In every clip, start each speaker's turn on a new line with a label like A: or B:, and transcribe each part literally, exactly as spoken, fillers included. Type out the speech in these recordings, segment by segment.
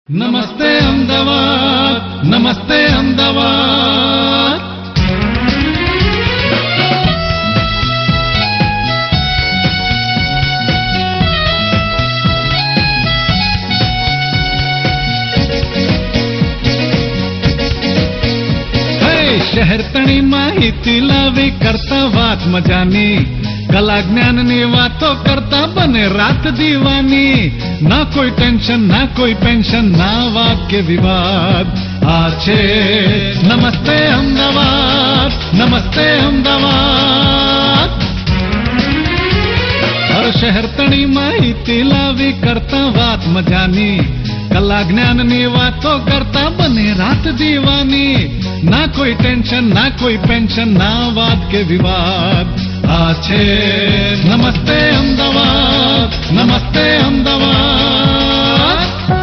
A: નમસ્તે અમદાવાદ, નમસ્તે અમદાવાદ. શહેર તણી માહિતી લાવી કરતા વાત મજાની, કલા જ્ઞાનની વાતો કરતા બને રાત દીવાની. ના કોઈ ટેન્શન, ના કોઈ પેન્શન, ના વાત કે વિવાદ. આ છે નમસ્તે અમદાવાદ, નમસ્તે અમદાવાદ. હર શહેર તણી માહિતી લાવી કરતા વાત મજાની, કલા જ્ઞાનની વાતો કરતા બને રાત દીવાની. ના કોઈ ટેન્શન, ના કોઈ પેન્શન, ના વાત કે વિવાદ. આ છે નમસ્તે અમદાવાદ, નમસ્તે અમદાવાદ.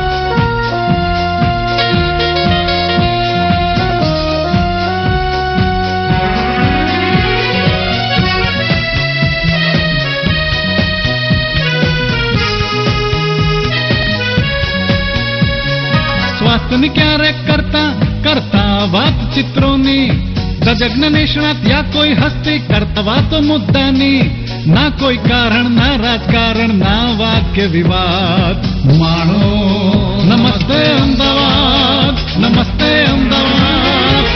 A: સ્વાસ્થ્યની ક્યારેક કરતા કરતા વાત ચિત્રોની, તજજ્ઞ નિષ્ણાત યા કોઈ હસ્તી કરતા વાતો મુદ્દાની. ના કોઈ કારણ, ના રાજકારણ, ના વાત કે વિવાદ. માણો નમસ્તે અમદાવાદ, નમસ્તે અમદાવાદ.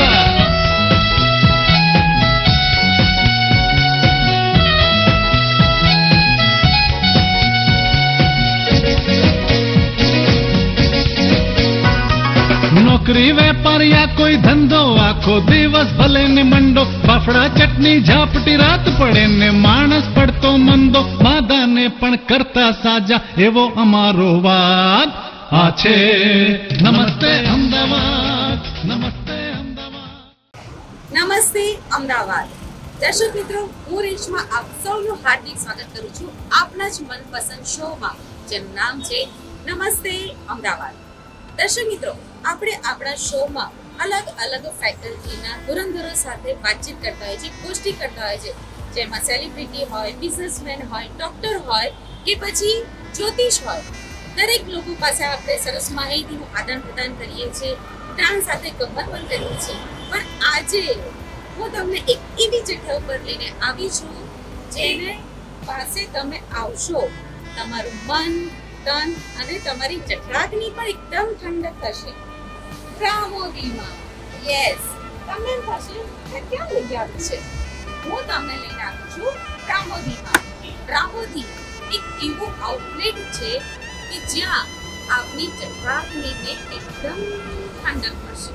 A: નોકરી વેપાર યા કોઈ ધંધો, આખો દિવસ ભલે ને મંડો, ફાફડા ચટણી ઝાપટી રાત પડે ને માણસ પડતો મંદો. માદાને પણ કરતા સાજા એવો અમારો વાદ. આ છે નમસ્તે અમદાવાદ, નમસ્તે અમદાવાદ.
B: નમસ્તે અમદાવાદ. દર્શક મિત્રો, હું રેશમા આપ સૌનું હાર્દિક સ્વાગત કરું છું આપના જ મનપસંદ શોમાં, જેનું નામ છે નમસ્તે અમદાવાદ. દર્શક મિત્રો, આપણે આપણા શોમાં અલગ અલગ ફેકલ્ટીના ધુરંધરો સાથે વાતચીત કરતા હોય છે, ગોષ્ઠી કરતા હોય છે, જેમાં સેલિબ્રિટી હોય, બિઝનેસમેન હોય, ડોક્ટર હોય કે પછી જ્યોતિષ હોય. દરેક લોકો પાસે આપણે સરસ માહિતીનું આદાન પ્રદાન કરીએ છીએ, જ્ઞાન સાથે ગમત પણ કરીએ છીએ. પણ આજે હું તમને એક એવી જગ્યા ઉપર લઈને આવી છું, જેને પાસે તમે આવશો, તમારું મન, તન અને તમારી જઠરાગ્નિ પણ એકદમ ઠંડક થશે. રામોદીમાં. યસ, તમને એમ થશે કે ક્યાં લઈ આવી છે? હું તમને લઈને આવી છું રામોદીમાં. રામોદી એક એવું આઉટલેટ છે કે જ્યાં આપની જઠરાગ્નિને એકદમ ઠંડક મળશે.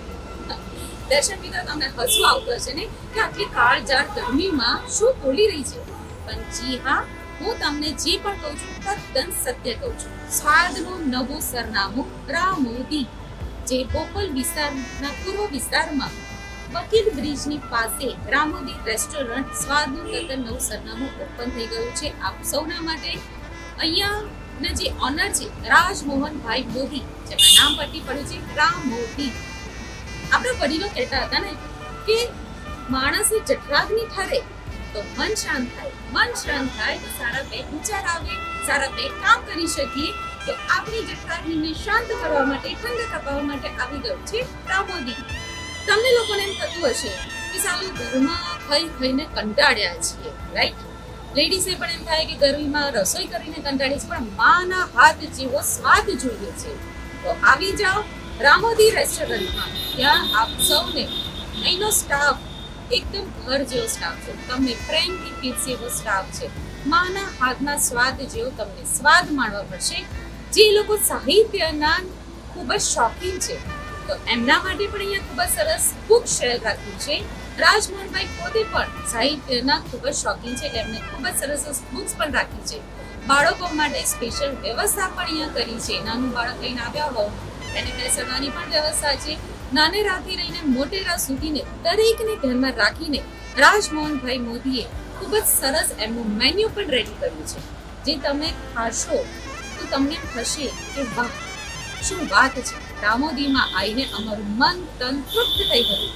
B: દર્શક મિત્રો, તમને હસવું આવતું હશે ને કે આટલી કાળઝાળ ગરમીમાં શું બોલી રહી છે? પણ જી હા, હું તમને જે પણ કહું છું તદ્દન સત્ય કહું છું. સ્વાદનું નવું સરનામું રામોદી, જે બોપલ વિસ્તારના પૂર્વ વિસ્તારમાં વકીલ બ્રિજની પાસે રામોદી રેસ્ટોરન્ટ સ્વાદનું તદ્દન નવું સરનામું ઓપન થઈ ગયું છે આપ સૌના માટે. અહીંયાના જે ઓનર છે રાજમોહનભાઈ મોદી, જેમના નામ પરથી પડ્યું છે રામોદી. આપણા વડીલો કહેતા હતા ને કે માણસની જઠરાગ્નિ ઠરે તો મન શાંત થાય, મન શાંત થાય તો સારા બે વિચાર આવે, સારા બે કામ કરી શકીએ. તો આપણી જઠરાગ્નિને શાંત કરવા માટે, ઠંડક અપાવવા માટે આવી ગયું છે રામોદી. તમને લોકોને એમ થતું હશે કે સાલું ઘરમાં ખાઈ ખાઈને કંટાળ્યા છીએ, રાઈટ? લેડીઝે પણ એમ થાય કે ગરમીમાં રસોઈ કરીને કંટાળી છે, પણ માના હાથ જેવો સ્વાદ જોઈએ છે. તો આવી જાઓ રામોદી રેસ્ટોરન્ટમાં. ત્યાં આપ સૌને અહીંનો સ્ટાફ એકદમ ઘર જેવો સ્ટાફ છે, તમને પ્રેમથી પીરસે એવો સ્ટાફ છે. માના હાથના સ્વાદ જેવો તમને સ્વાદ માણવા પડશે. જે લોકો સાહિત્યના ખૂબ જ શોખીન છે, તો એમના માટે પણ અહીંયા ખૂબ જ સરસ બુક શેલ રાખ્યું છે. રાજમોહનભાઈ પોતે પણ સાહિત્યના ખૂબ જ શોખીન છે, એટલે એમને ખૂબ જ સરસ સરસ બુક્સ પણ રાખી છે. બાળકો માટે સ્પેશિયલ વ્યવસ્થા પણ અહીંયા કરી છે. નાનું બાળક લઈને આવ્યા હોય એને બેસવાની પણ વ્યવસ્થા છે. નાનેરાથી લઈને મોટેરા સુધીને દરેકને ધ્યાનમાં રાખીને રાજમોહનભાઈ મોદીએ ખૂબ જ સરસ એમનું મેન્યુ પણ રેડી કર્યું છે. જે તમે ખાશો તો તમને થશે કે વાહ, શું વાત છે! રામોદીમાં આવીને અમારું મન તન તૃપ્ત થઈ ગયું.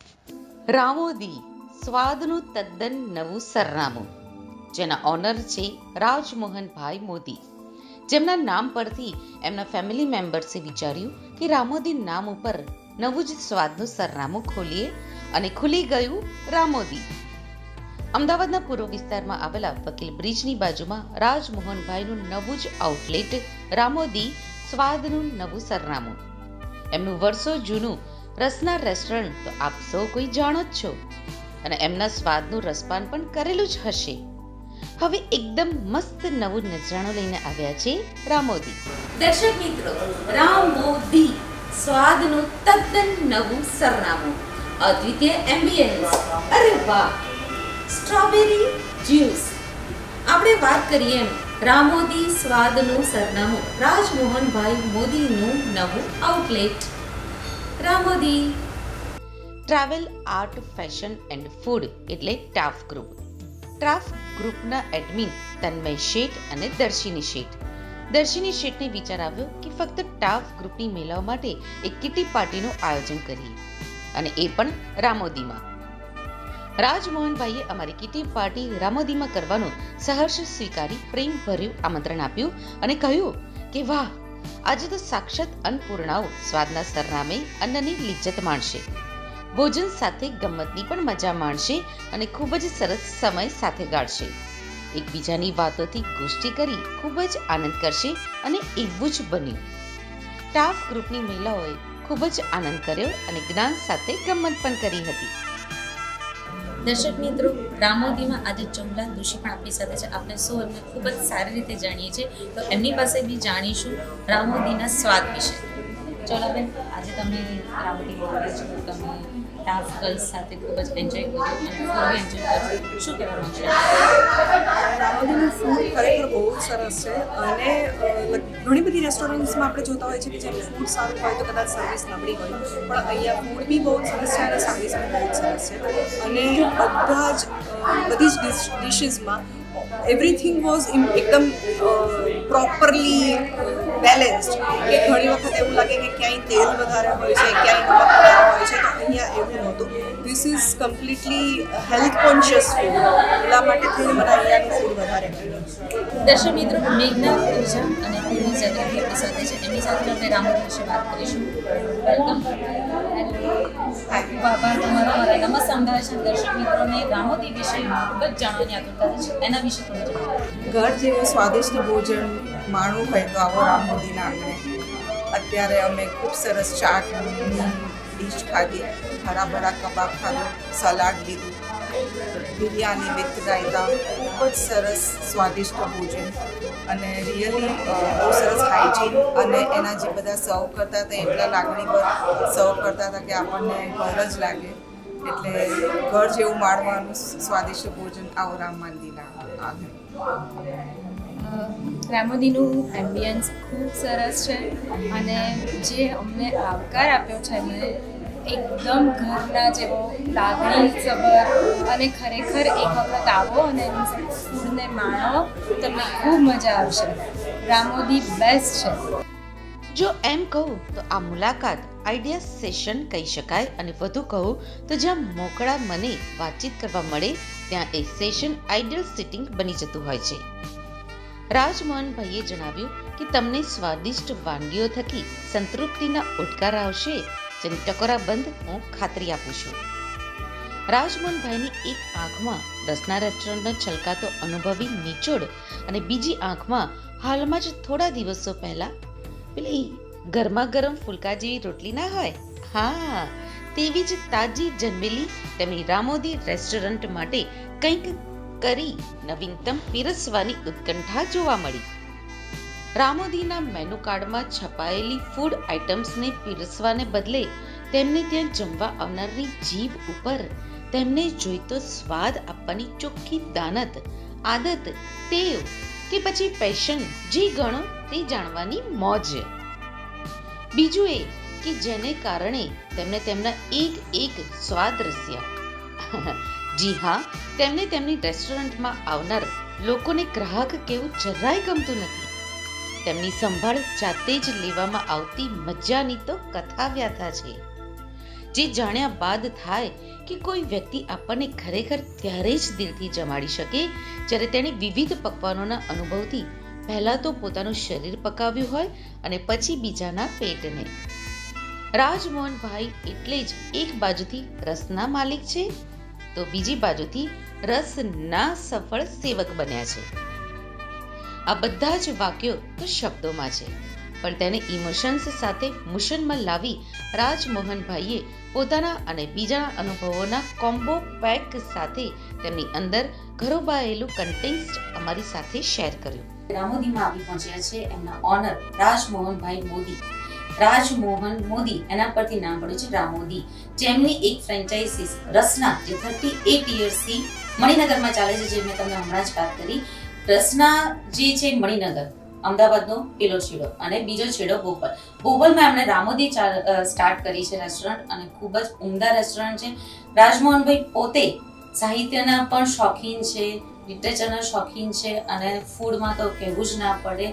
C: રામોદી સ્વાદનું તદ્દન નવું સરનામું, જેના ઓનર છે રાજમોહનભાઈ મોદી. જેમના નામ પરથી એમના ફેમિલી મેમ્બર્સે વિચાર્યું કે રામોદી નામ ઉપર નવું જ સ્વાદનું સરનામું ખોલીએ અને ખુલી ગયું રામોદી. અમદાવાદના પૂર્વ વિસ્તારમાં આવેલા વકીલ બ્રિજની બાજુમાં રાજમોહનભાઈનું નવું જ આઉટલેટ રામોદી સ્વાદનું નવું સરનામું. એમનું વર્ષો જૂનું રસના રેસ્ટોરન્ટ તો આપ સૌ કોઈ જાણો જ છો અને એમના સ્વાદનું રસપાન પણ કરેલું જ હશે. હવે એકદમ મસ્ત નવું નજરાણું લઈને આવ્યા છે રામોદી.
B: દર્શક મિત્રો, રામોદી સ્વાદનું તદ્દન નવું સરનામું, અદ્વિતીય એમ્બિયન્સ. અરે વાહ! Strawberry juice. આપણે વાત કરીએ એમ રામોદી સ્વાદનું સરનામું, રાજમોહનભાઈ મોદીનું નવું outlet Ramodi.
C: Travel, art, fashion and food એટલે ટાફ ગ્રુપ. ટાફ ગ્રુપના એડમિન તન્મય શેઠ અને દર્શિની શેઠ. દર્શિની શેઠને વિચાર આવ્યો કે ફક્ત ટાફ ગ્રુપની મહિલાઓ માટે એક કિટી પાર્ટીનું આયોજન કરીએ અને એ પણ રામોદીમાં. રાજમોહનભાઈએ અમારી કિટી પાર્ટી રામોદીમાં કરવાનું સહર્ષ સ્વીકારી પ્રેમભર્યું આમંત્રણ આપ્યું અને કહ્યું કે વાહ, આજે તો સાક્ષાત અન્નપૂર્ણાઓ સ્વાદના સરનામે અન્નની લિજ્જત માણશે, ભોજન સાથે ગમ્મતની પણ મજા માણશે અને ખૂબ જ સરસ સમય સાથે ગાળશે. એકબીજાની વાતોથી ગોષ્ઠી કરી ખૂબ જ આનંદ કરશે અને એવું જ બન્યું. ટાફ ગ્રુપની મહિલાઓએ ખૂબ જ આનંદ કર્યો અને જ્ઞાન સાથે ગમ્મત પણ કરી હતી.
B: દર્શક મિત્રો, રામોદીમાં આજે ચૌલા દોશી પણ આપણી સાથે છે. આપણે સૌ એમને ખૂબ જ સારી રીતે જાણીએ છીએ, તો એમની પાસે બી જાણીશું રામોદીના સ્વાદ વિશે. ચોલાબેન, આજે તમે રામોદીમાં આવ્યા છો, તમે ટાફ ગર્લ્સ સાથે ખૂબ જ એન્જોય કર્યું અને ફૂડ એન્જોય કર્યું. શું કહેવા માંગશો?
D: રામોદીનું ફૂડ ખરેખર બહુ જ સરસ છે અને ઘણી બધી રેસ્ટોરન્ટ્સમાં આપણે જોતા હોય છે કે જેનું ફૂડ સારું હોય તો કદાચ સર્વિસ નબળી હોય, પણ અહીંયા ફૂડ બી બહુ જ સરસ છે અને સર્વિસ બી બહુ જ સરસ છે અને બધા જ બધી જ ડિશિસમાં એવરીથિંગ વોઝ એકદમ પ્રોપરલી બેલેન્સ્ડ. કે ઘણી વખત એવું લાગે કે ક્યાંય તેલ વધારે હોય છે, ક્યાંય નમક વધારે હોય છે, તો અહીંયા એવું નહોતું. This is completely health conscious food, એટલા માટે થઈને મને અહીંયાનું ફૂડ વધારે ગમ્યું.
B: દર્શક મિત્રો, મેઘના પૂજા અને પૂર્વી જગત આપણી સાથે છે. એમની સાથે આપણે રામોદી વિશે વાત કરીશું. વેલકમ. આભાર તમારો. મારા નમસ્તે અમદાવાદ દર્શક મિત્રોને રામોદી વિશે ખૂબ જ જાણવાની આતુરતા છે. એના વિશે થોડું જણાવો.
D: ઘર જેવું સ્વાદિષ્ટ ભોજન માણવું હોય તો આવો રામોદીના આંગણે. અત્યારે અમે ખૂબ સરસ ચાટની ડીશ ખાધી, હરા ભરા કબાબ ખાધો, સલાડ લીધું, બિરયાની વિથ રાયતા, ખૂબ જ સરસ સ્વાદિષ્ટ ભોજન અને રિયલી બહુ સરસ હાઇજીન. અને એના જે બધા સર્વ કરતા હતા એટલા લાગણીભર સર્વ કરતા હતા કે આપણને ઘર જ લાગે. એટલે ઘર જેવું માણવાનું સ્વાદિષ્ટ ભોજન આવો રામ મંદિરના આંગણે.
E: રામોદીનું એમ્બિયન્સ ખૂબ સરસ છે અને જે અમને આવકાર આપ્યો છે એમને એકદમ ઘરના જેવો લાગણીસભર અને ખરેખર એક વખત આવો અને ફૂડને માણો, તમને ખૂબ મજા આવશે. રામોદી બેસ્ટ છે.
C: જો એમ કહું તો આ મુલાકાત આઈડિયા સેશન કહી શકાય અને વધુ કહું તો જ્યાં મોકળા મને વાતચીત કરવા મળે ત્યાં એ સેશન આઈડિયલ સિટિંગ બની જતું હોય છે. રાજમોહનભાઈએ જણાવ્યું કે તમને સ્વાદિષ્ટ વાનગીઓ થકી સંતૃપ્તિના ઉડકાર આવશે, જેની ટકોરા બંધ હું ખાતરી આપું છું. રાજમોહનભાઈની એક આંખમાં રસના રેસ્ટોરન્ટનો છલકાતો અનુભવી નિચોડ અને બીજી આંખમાં હાલમાં જ થોડા દિવસો પહેલા પેલી ગરમા ગરમ ફુલકા જેવી રોટલી ના હોય, હા તેવી જ તાજી જન્મેલી તેમની રામોદી રેસ્ટોરન્ટ માટે કંઈક કરી નવીનતમ પીરસવાની ઉત્કંઠા જોવા મળી. રામોદીના મેનુ કાર્ડમાં છપાયેલી ફૂડ આઇટમ્સને પીરસવાને બદલે તેમને ત્યાં જમવા આવનારની જીભ ઉપર તેમને જોઈતો સ્વાદ આપવાની ચોખ્ખી દાનત, આદત, ટેવ કે પછી પેશન જે ગણો તે જાણવાની મોજ. બીજું એ કે જેને કારણે તેમને તેમના એક એક સ્વાદ રસ્યા. જી હા, તેમને તેમની રેસ્ટોરન્ટમાં આવનાર લોકોને ગ્રાહક કેવું જરાય ગમતું નથી. તેમની સંભાળ જાતે જ લેવામાં આવતી મજાની તો કથા વ્યાથા છે, જે જાણ્યા બાદ થાય કે કોઈ વ્યક્તિ આપણને ખરેખર ત્યારે જ દિલથી જમાડી શકે જ્યારે તેણે વિવિધ પકવાનોના અનુભવથી પહેલાં તો પોતાનું શરીર પકાવ્યું હોય અને પછી બીજાના પેટને. રાજમોહનભાઈ એટલે જ એક બાજુથી રસના માલિક છે તો બીજી બાજુથી રસના સફળ સેવક બન્યા છે. આ બધા જ વાક્યો તો શબ્દોમાં છે, પણ તેને ઇમોશન્સ સાથે મુશનમાં લાવી રાજમોહનભાઈએ પોતાના અને બીજાના અનુભવોના કોમ્બો પેક સાથે તેમની અંદર ઘરોબાયેલું કન્ટેન્ટ અમારી સાથે શેર કર્યું.
B: રામોદીમાં આવી પહોંચ્યા છે એમના ઓનર રાજમોહનભાઈ મોદી. રાજમોહન મોદી એના પરથી નામ પડ્યું છે રામોદી, જેમની એક ફ્રેન્ચાઇઝી રસના જે થર્ટી એટ યર્સથી મણિનગરમાં ચાલે છે, જે મેં તમને હમણાં જ વાત કરી. રસના જે છે મણિનગર અમદાવાદનો પેલો છેડો અને બીજો છેડો બોપલ. બોપલમાં એમણે રામોદી સ્ટાર્ટ કરી છે રેસ્ટોરન્ટ અને ખૂબ જ ઉમદા રેસ્ટોરન્ટ છે. રાજમોહનભાઈ પોતે સાહિત્યના પણ શોખીન છે, લિટરેચરના શોખીન છે અને ફૂડમાં તો કહેવું જ ના પડે,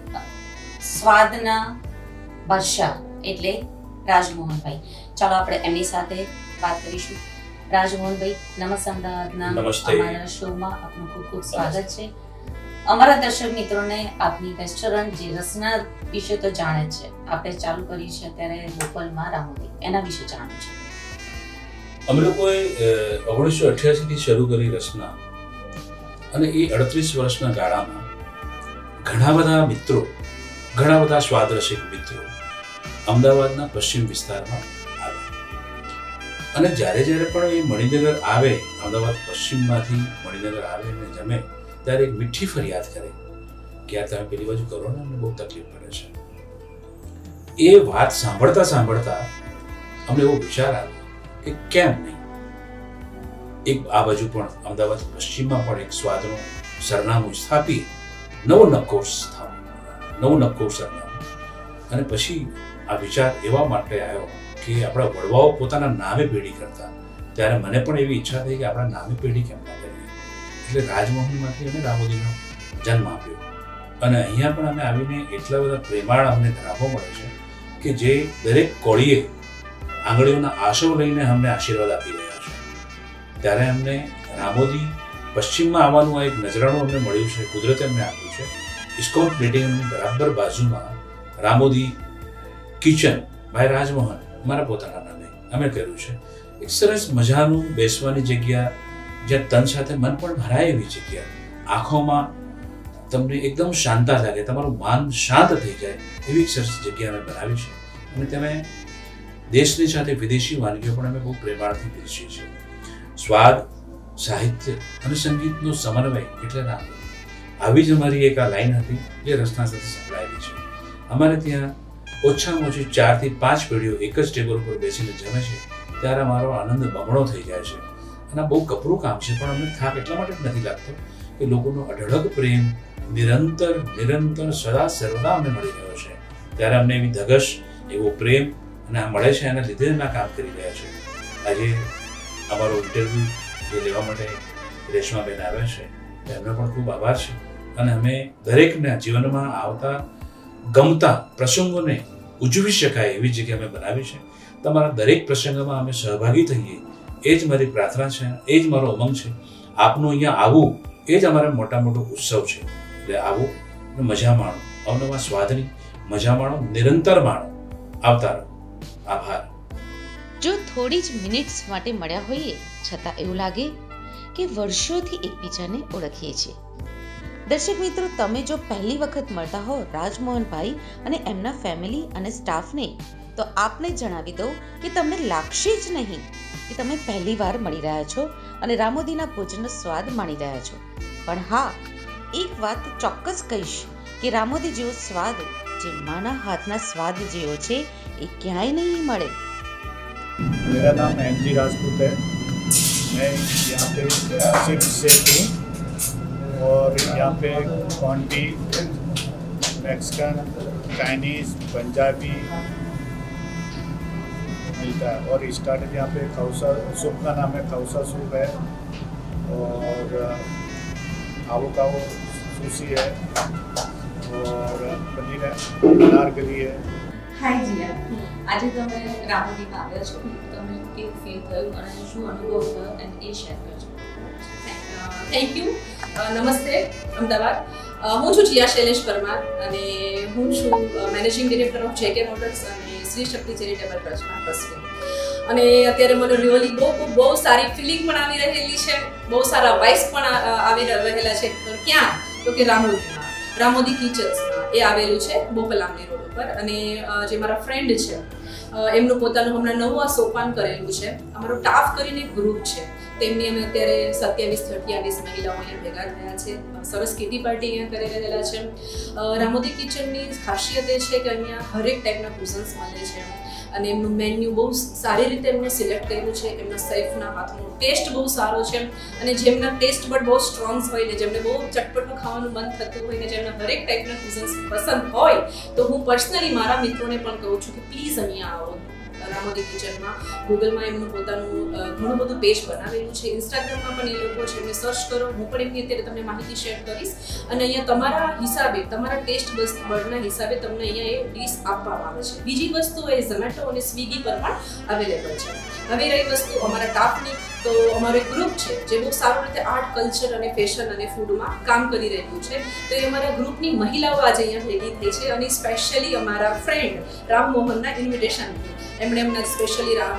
B: સ્વાદના બાદશાહ એટલે રાજમોહનભાઈ. ચાલો આપણે એમની સાથે વાત કરીશું. રાજમોહનભાઈ, નમસ્તે. અમદાવાદના અમારા શોમાં આપનું ખૂબ ખૂબ સ્વાગત છે. અમારા દર્શક મિત્રોને આપની રેસ્ટોરન્ટ જે રસના વિશે તો જાણે જ છે, આપણે ચાલુ કરી છે અત્યારે બોપલમાં રામોદી, એના વિશે જાણવું છે.
F: અમે લોકોએ ઓગણીસો અઠ્યાસી થી શરૂ કરી રસના, અને એ અડત્રીસ વર્ષના ગાળામાં ઘણા બધા મિત્રો, ઘણા બધા સ્વાદરસિક મિત્રો અમદાવાદના પશ્ચિમ વિસ્તારમાં આવે. અને જ્યારે જ્યારે પણ એ મણિનગર આવે, અમદાવાદ પશ્ચિમમાંથી મણિનગર આવે અને જમે, ત્યારે એક મીઠી ફરિયાદ કરે કે યાર તમે પેલી બાજુ કરો ને, અમને બહુ તકલીફ પડે છે. એ વાત સાંભળતા સાંભળતા અમને એવો વિચાર આવ્યો કે કેમ નહીં એક આ બાજુ પણ અમદાવાદ પશ્ચિમમાં પણ એક સ્વાદનું સરનામું સ્થાપી, નવો નક્કોર સ્થાપી, નવું નક્કોર સરનામું. અને પછી આ વિચાર એવા માટે આવ્યો કે આપણા વડવાઓ પોતાના નામે પેઢી કરતા, ત્યારે મને પણ એવી ઈચ્છા થઈ કે આપણા નામે પેઢી કેમ ના કરીએ. એટલે રાજમોહનમાંથી અમે રામોદીનો જન્મ આપ્યો. અને અહીંયા પણ અમે આવીને એટલા બધા પ્રેમાળ અમને ગ્રાહકો મળે છે કે જે દરેક કોળીએ આંગળીઓના આશરો લઈને અમને આશીર્વાદ આપી રહ્યા છે. ત્યારે અમને રામોદી પશ્ચિમમાં આવવાનું આ એક નજરાણું અમને મળ્યું છે, કુદરતે અમને આપ્યું છે. ઇસ્કોન પ્લેટિનમની બરાબર બાજુમાં રામોદી કિચન બાય રાજમોહન મારા પોતાના નામે અમે કર્યું છે. એક સરસ મજાનું બેસવાની જગ્યા, જ્યાં તન સાથે મન પણ ભરાય એવી જગ્યા, આંખોમાં તમને એકદમ શાંતા લાગે, તમારું મન શાંત થઈ જાય એવી સરસ જગ્યા અમે બનાવી છે. અને તમે દેશની સાથે વિદેશી વાનગીઓ પણ અમે બહુ પ્રેમાળથી પીરસીએ છીએ. સ્વાદ, સાહિત્ય અને સંગીતનો સમન્વય એટલે રામોદી. આવી જ અમારી એક આ લાઈન હતી જે રસના સાથે સંકળાયેલી છે. અમારે ત્યાં ઓછામાં ઓછી ચાર થી પાંચ પેઢીઓ એક જ ટેબલ ઉપર બેસીને જમે છે, ત્યારે અમારો આનંદ બમણો થઈ જાય છે. અને આ બહુ કપરું કામ છે, પણ અમને થાક એટલા માટે જ નથી લાગતો કે લોકોનો અઢળક પ્રેમ નિરંતર નિરંતર સદા સર્વદા અમને મળી રહ્યો છે. ત્યારે અમને એવી ધગશ, એવો પ્રેમ અને આ મળે છે, એના લીધે અમે કામ કરી રહ્યા છે. આજે અમારો ઇન્ટરવ્યૂ જે લેવા માટે રેશમાબેન આવ્યા છે, એમનો પણ ખૂબ આભાર છે. અને અમે દરેકના જીવનમાં આવતા ગમતા પ્રસંગોને ઉજવી શકાય એવી જગ્યા અમે બનાવી છે. તમારા દરેક પ્રસંગમાં અમે સહભાગી થઈએ એ જ મારી પ્રાર્થના છે, એ જ મારો ઉમંગ છે. આપનું અહીંયા આવવું એ જ અમારો મોટા મોટો ઉત્સવ છે. એટલે આવો અને મજા માણો, અવનવા સ્વાદની મજા માણો, નિરંતર માણો. આવતા રહો. આભાર.
C: જો થોડી જ મિનિટ્સ માટે મળ્યા હોઈએ છતાં એવું લાગે કે વર્ષોથી એકબીજાને ઓળખીએ છીએ. દર્શક મિત્રો, તમે જો પહેલી વખત મળતા હો રાજમોહનભાઈ અને એમના ફેમિલી અને સ્ટાફને, તો આપને જણાવી દઉં કે તમને લાગશે જ નહીં કે તમે પહેલી વાર મળી રહ્યા છો અને રામોદીના ભોજનનો સ્વાદ માણી રહ્યા છો. પણ હા, એક વાત ચોક્કસ કહીશ કે રામોદી જેવો સ્વાદ, જે માના હાથના સ્વાદ જેવો છે, એ ક્યાંય નહીં મળે.
G: मेरा नाम एम जी राजपूत है. मैं यहाँ पे शिफ्ट सेफ हूँ और यहाँ पे क्वांटी, मैक्सिकन, चाइनीज़, पंजाबी मिलता है. और स्टार्टर यहाँ पे खौसा सूप का नाम है, खौसा सूप है. और आवोकाडो सुशी है और पनीर है, अनारकली है.
B: હાય જીયા, આજે તમે રામોદીમાં આવ્યા છો, તમને કેવું ફીલ થયું અને શું અનુભવ થયો અને એ શેર કરજો. Thank you. નમસ્તે અમદાવાદ.
H: હું છું જીયા શૈલેષ પરમાર અને હું છું managing director of J K motors અને શ્રી શક્તિ ચેરિટેબલ ટ્રસ્ટના ટ્રસ્ટી. અને અત્યારે મને રિયલી બહુ બહુ સારી ફિલિંગ પણ આવી રહેલી છે, બહુ સારા વાઇબ્સ પણ આવી રહેલા છે. ક્યાં? તો કે રામોદીમાં, રામોદી કિચન્સમાં. એ આવેલું છે બોપલામણી રોડ ઉપર. અને જે મારા ફ્રેન્ડ છે એમનું પોતાનું હમણાં નવું સોપાન કરેલું છે. અમારો ટાફ કરીને એક ગ્રુપ છે, તેમની અમે અત્યારે સત્યાવીસ અઠ્યાવીસ મહિલાઓ અહીંયા ભેગા થયા છે. સરસ કિટી પાર્ટી અહીંયા કરી રહેલા છે. રામોદી કિચનની ખાસિયત એ છે કે અહીંયા હરેક ટાઈપના કુઝન્સ મળે છે અને એમનું મેન્યુ બહુ સારી રીતે એમને સિલેક્ટ કર્યું છે. એમના શેફના હાથનો ટેસ્ટ બહુ સારો છે અને જેમના ટેસ્ટ બટ બહુ સ્ટ્રોંગ હોય ને જેમને બહુ ચટપટું ખાવાનું મન થતું હોય ને જેમને હરેક ટાઈપના કુઝન્સ પસંદ હોય તો હું પર્સનલી મારા મિત્રોને પણ કહું છું કે પ્લીઝ અહીંયા આવો રામોદી કિચનમાં. ગૂગલમાં એમનું પોતાનું ઘણું બધું પેજ બનાવેલું છે, ઇન્સ્ટાગ્રામમાં પણ એ લોકો છે, એમને સર્ચ કરો. હું પણ એમની અત્યારે તમને માહિતી શેર કરીશ. અને અહીંયા તમારા હિસાબે, તમારા ટેસ્ટ બર્ડના હિસાબે તમને અહીંયા એ ડીશ આપવામાં આવે છે. બીજી વસ્તુ એ ઝોમેટો અને સ્વિગી પર પણ અવેલેબલ છે. હવે રહી વસ્તુ અમારા ટાફની, તો અમારો એક ગ્રુપ છે જે બહુ સારી રીતે આર્ટ, કલ્ચર અને ફેશન અને ફૂડમાં કામ કરી રહ્યું છે. તો એ અમારા ગ્રુપની મહિલાઓ આજે અહીંયા ભેગી થઈ છે અને સ્પેશિયલી અમારા ફ્રેન્ડ રામ મોહનના ઇન્વિટેશન, એમણે એમના સ્પેશિયલી રામ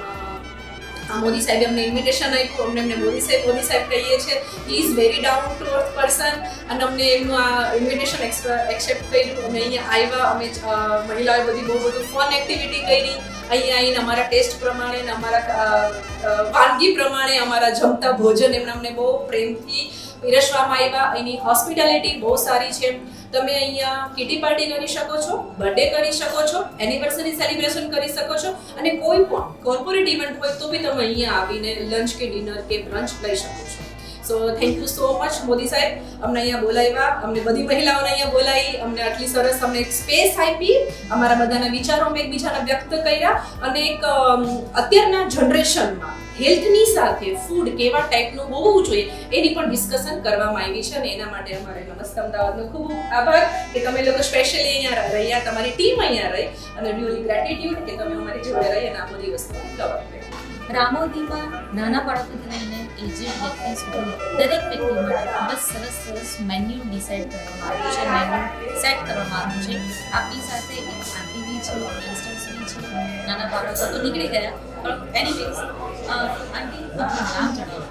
H: મોદી સાહેબે અમને ઇન્વિટેશન આપ્યું. અમને એમને મોદી સાહેબ મોદી સાહેબ કહીએ છીએ. He is very down to earth person અને અમને એમનું આ ઇન્વિટેશન એક્સેપ્ટ કર્યું. અમે અહીંયા આવ્યા, અમે મહિલાઓએ બધી બહુ બધું ફન એક્ટિવિટી કરી. અહીંયા આવીને અમારા ટેસ્ટ પ્રમાણે અને અમારા વાનગી પ્રમાણે અમારા જમતા ભોજન એમને અમને બહુ પ્રેમથી પીરસવામાં આવ્યા. એની હોસ્પિટાલિટી બહુ સારી છે. તમે અહીંયા કિટી પાર્ટી કરી શકો છો, બર્થડે કરી શકો છો, એનિવર્સરી સેલિબ્રેશન કરી શકો છો અને કોઈ પણ કોર્પોરેટ ઇવેન્ટ હોય તો બી તમે અહીંયા આવીને લંચ કે ડિનર કે બ્રંચ લઈ શકો છો. So thank you so much Modi સાહેબ, અમને અહીંયા બોલાવ્યા, અમને બધી મહિલાઓને અહીંયા બોલાવી, અમને આટલી સરસ અમને એક સ્પેસ આપી, અમારા બધાના વિચારો અમે એકબીજાને વ્યક્ત કર્યા અને એક અત્યારના જનરેશનમાં હેલ્થની સાથે ફૂડ કેવા ટાઈપનું હોવું જોઈએ એની પણ ડિસ્કશન કરવામાં આવી છે. અને એના માટે અમારે નમસ્તે અમદાવાદનો ખૂબ આભાર કે તમે લોકો સ્પેશિયલી અહીંયા રહ્યા, તમારી ટીમ અહીંયા રહી અને રિયલી ગ્રેટિટ્યુડ કે તમે અમારી જોડે રહી અને આ બધી વસ્તુઓ કવર કરી.
I: રામોદીમાં નાના બાળકોથી લઈને એજેડ વ્યક્તિ સુધી દરેક વ્યક્તિ માટે ખૂબ જ સરસ સરસ મેન્યુ ડિસાઇડ કરવામાં આવ્યું છે, મેન્યુ સેટ કરવામાં આવ્યું છે. આપણી સાથે એક આંટી બી છે, યંગસ્ટર્સ બી છે, નાના બાળકો તો નીકળી ગયા પણ એનીવેઝ આંટી આપનું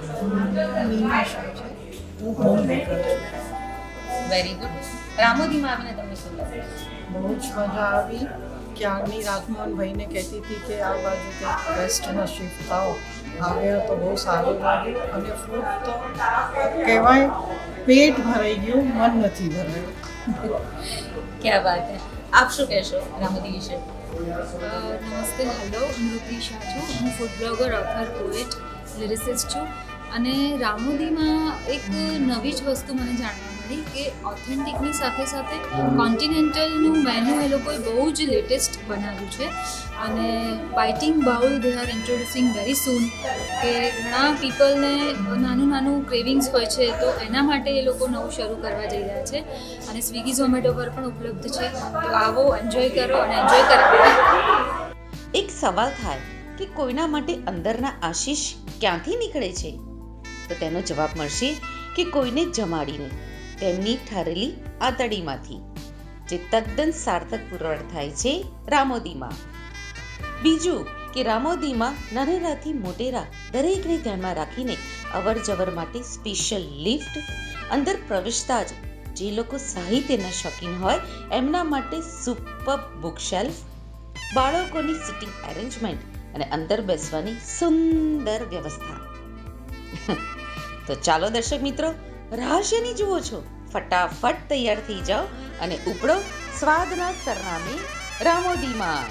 I: નામ જણાવો. Very good. રામોદીમાં આવીને તમને શું લાગે?
J: બહુ જ મજા આવી. ક્યારની રાજમોહનભાઈને કહેતી હતી કે આ બાજુ કંઈક વેસ્ટમાં શિફ્ટ થાઓ, આવ્યા તો બહુ સારું લાગ્યું અને ફૂડ તો કહેવાય પેટ ભરાઈ ગયું, મન નથી ભરાયું.
I: ક્યાં વાત હે. આપ શું કહેશો રામોદી વિશે?
E: નમસ્તે, હેલો, હું રુતિ શાહ છું. હું food blogger, author, poet, lyricist છું. અને રામોદીમાં એક નવી જ વસ્તુ મને જાણવા મળી કે ઓથેન્ટિકની સાથે સાથે કોન્ટિનેન્ટલનું મેન્યુ એ લોકોએ બહુ જ લેટેસ્ટ બનાવ્યું છે. અને biting bowl they are introducing very soon, કે ઘણા પીપલને નાનું નાનું ક્રેવિંગ્સ હોય છે તો એના માટે એ લોકો નવું શરૂ કરવા જઈ રહ્યા છે અને સ્વિગી ઝોમેટો પર પણ ઉપલબ્ધ છે. તો આવો, એન્જોય કરો અને એન્જોય કરો.
C: એક સવાલ થાય કે કોઈના માટે અંદરના આશીષ ક્યાંથી નીકળે છે, તો તેનો જવાબ મળશે કે કોઈને જમાડીને તેમની ઠારેલી આતડીમાંથી, જે તદ્દન સાર્થક પુરવાર થાય છે રામોદીમાં. બીજું કે રામોદીમાં નાનેરાથી મોટેરા દરેકને ધ્યાનમાં રાખીને અવર જવર માટે સ્પેશિયલ લિફ્ટ, અંદર પ્રવેશતા જ જે લોકો સાહિત્યના શોખીન હોય એમના માટે સુપર બુકશેલ્ફ, બાળકોની સિટિંગ એરેન્જમેન્ટ અને અંદર બેસવાની સુંદર વ્યવસ્થા. તો ચાલો દર્શક મિત્રો, રહસ્યની જુઓ છો, ફટાફટ તૈયાર થઈ જાઓ અને ઉપડો સ્વાદના સરનામે રામોદીમાં.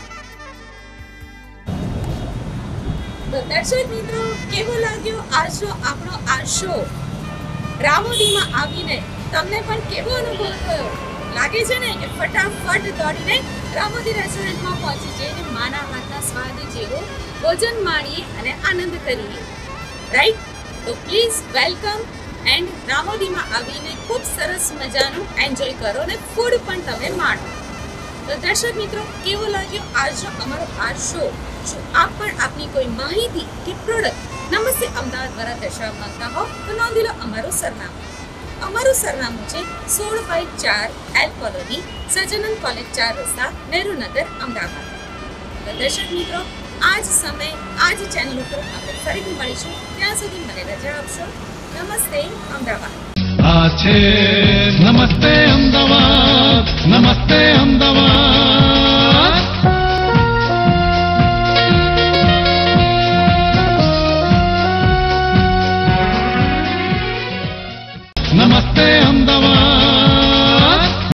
B: તો દર્શક મિત્રો, કેવો લાગ્યો આજનો આપણો આ શો? રામોદીમાં આવીને તમને પણ કેવો અનુભવ થયો? લાગે છે ને કે ફટાફટ દોડીને રામોદી રેસ્ટોરન્ટમાં પહોંચી જઈને માના હાથના સ્વાદ જેવો ભોજન માણીએ અને આનંદ કરીએ, રાઈટ? તો પ્લીઝ વેલકમ એન્ડ રામોદીમાં આવીને ખૂબ સરસ મજાનું એન્જોય કરો અને ફૂડ પણ તમે માણો. તો દર્શક મિત્રો, કેવો લાગ્યો આજનો અમારો આ શો? જો આપ પણ આપની કોઈ માહિતી કે પ્રોડક્ટ નમસ્તે અમદાવાદ દ્વારા દર્શાવવા માંગતા હો તો નોંધી લો અમારું સરનામું. અમારું સરનામું છે સોળ બાય ચાર એલ કોલોની, સજનન કોલેજ ચાર રસ્તા, નહેરુનગર, અમદાવાદ. તો દર્શક મિત્રો, આ જ સમય આ જ ચેનલ ઉપર આપણે ફરીથી મળીશું. ત્યાં સુધી મને રજા આપશો. નમસ્તે, અમદાવાદ.
A: આ છે